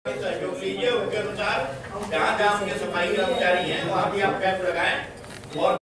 सहयोग लीजिए, उनके अनुसार जहाँ जहाँ उनके सफाई कर्मचारी हैं वहाँ भी आप कैंप लगाएं और